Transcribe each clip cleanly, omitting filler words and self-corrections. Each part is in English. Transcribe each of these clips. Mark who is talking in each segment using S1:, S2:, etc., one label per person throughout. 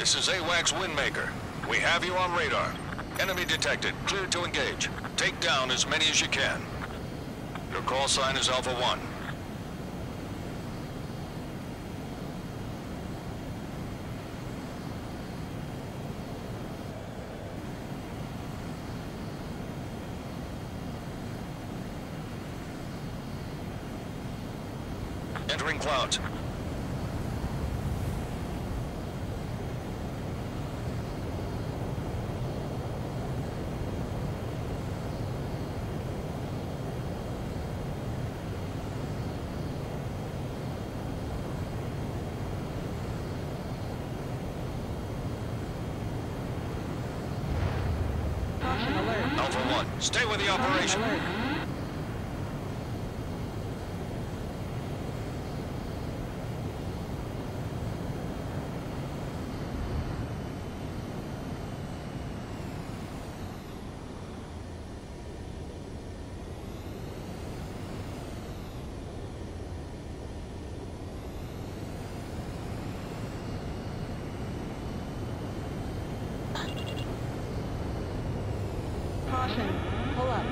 S1: This is AWACS Windmaker. We have you on radar. Enemy detected. Cleared to engage. Take down as many as you can. Your call sign is Alpha 1. Entering clouds. Alpha 1, stay with the operation.
S2: Caution. Pull up.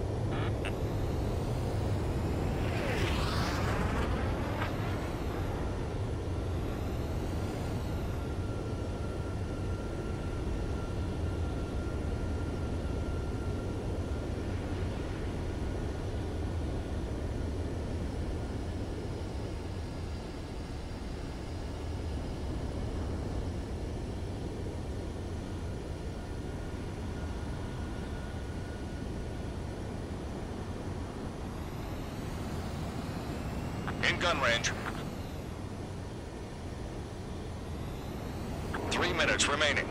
S1: In gun range. 3 minutes remaining.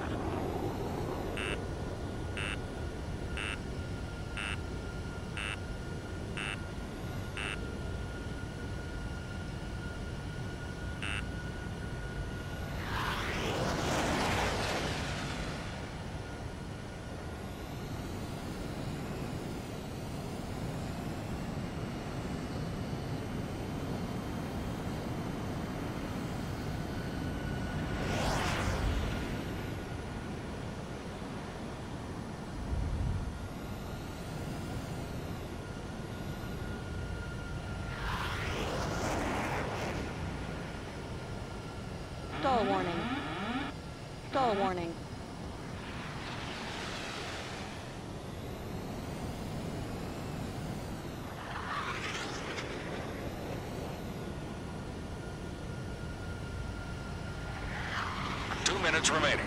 S2: Stall warning. Stall warning.
S1: Two minutes remaining.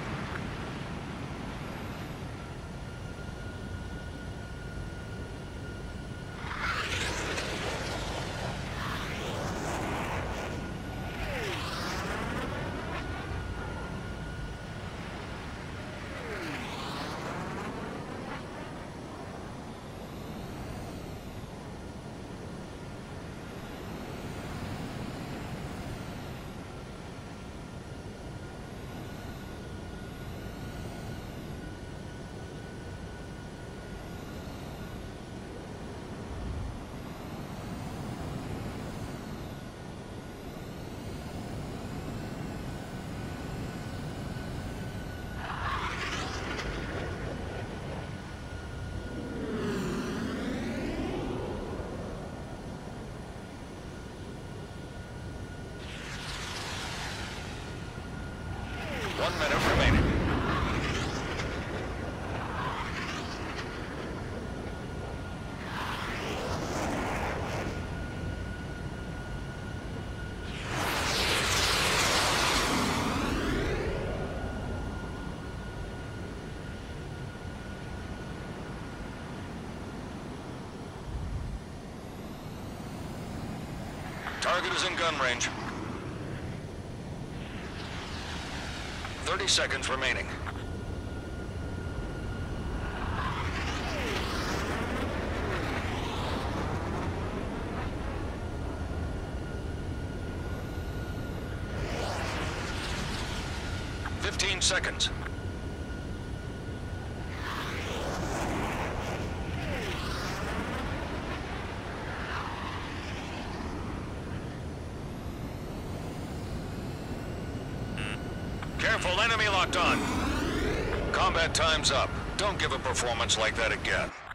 S1: One minute remaining. Target is in gun range. 30 seconds remaining. Fifteen seconds. Careful, enemy locked on. Combat time's up. Don't give a performance like that again.